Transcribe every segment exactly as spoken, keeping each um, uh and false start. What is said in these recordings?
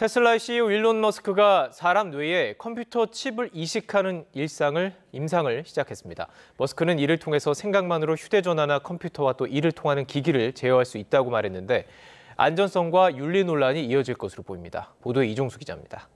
테슬라의 씨이오 일론 머스크가 사람 뇌에 컴퓨터 칩을 이식하는 일상을, 임상을 시작했습니다. 머스크는 이를 통해서 생각만으로 휴대전화나 컴퓨터와 또 이를 통하는 기기를 제어할 수 있다고 말했는데 안전성과 윤리 논란이 이어질 것으로 보입니다. 보도에 이종수 기자입니다.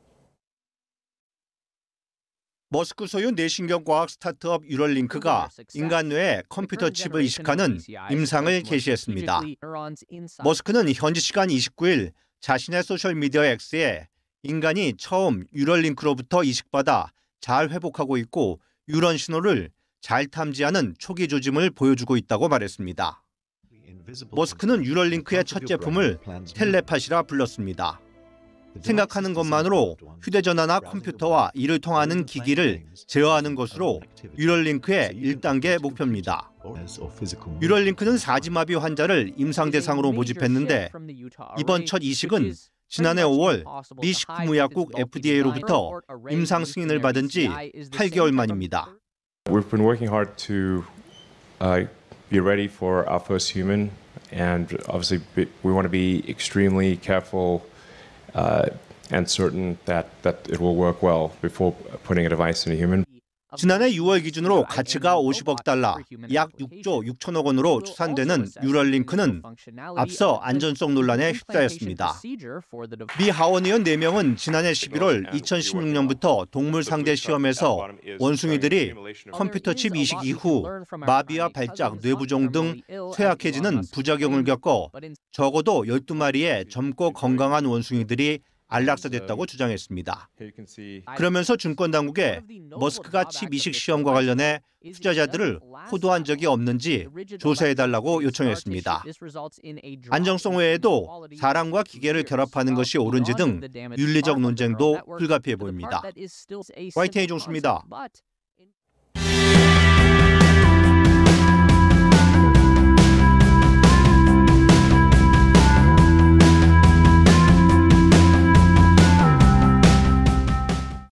머스크 소유 뇌신경과학 스타트업 뉴럴링크가 인간 뇌에 컴퓨터 칩을 이식하는 임상을 개시했습니다. 머스크는 현지 시간 이십구 일 자신의 소셜미디어 X에 인간이 처음 뉴럴링크로부터 이식받아 잘 회복하고 있고 뉴런 신호를 잘 탐지하는 초기 조짐을 보여주고 있다고 말했습니다. 머스크는 뉴럴링크의 첫 제품을 텔레파시라 불렀습니다. 생각하는 것만으로 휴대전화나 컴퓨터와 이를 통하는 기기를 제어하는 것으로 뉴럴링크의 일 단계 목표입니다. 뉴럴링크는 사지마비 환자를 임상 대상으로 모집했는데 이번 첫 이식은 지난해 오월 미 식품의약국 에프디에이로부터 임상 승인을 받은 지 팔 개월 만입니다. We've been working hard to uh, be ready for our first human, and obviously we want to be extremely careful Uh, and certain that that it will work well before putting a device in a human. 지난해 유월 기준으로 가치가 오십억 달러, 약 육조 육천억 원으로 추산되는 뉴럴링크는 앞서 안전성 논란에 휩싸였습니다. 미 하원 의원 네 명은 지난해 십일월 이천십육 년부터 동물 상대 시험에서 원숭이들이 컴퓨터 칩 이식 이후 마비와 발작, 뇌부종 등 쇠약해지는 부작용을 겪어 적어도 열두 마리의 젊고 건강한 원숭이들이 안락사됐다고 주장했습니다. 그러면서 증권당국에 머스크가 칩 이식 시험과 관련해 투자자들을 호도한 적이 없는지 조사해달라고 요청했습니다. 안정성 외에도 사람과 기계를 결합하는 것이 옳은지 등 윤리적 논쟁도 불가피해 보입니다. 와이티엔 이종수입니다.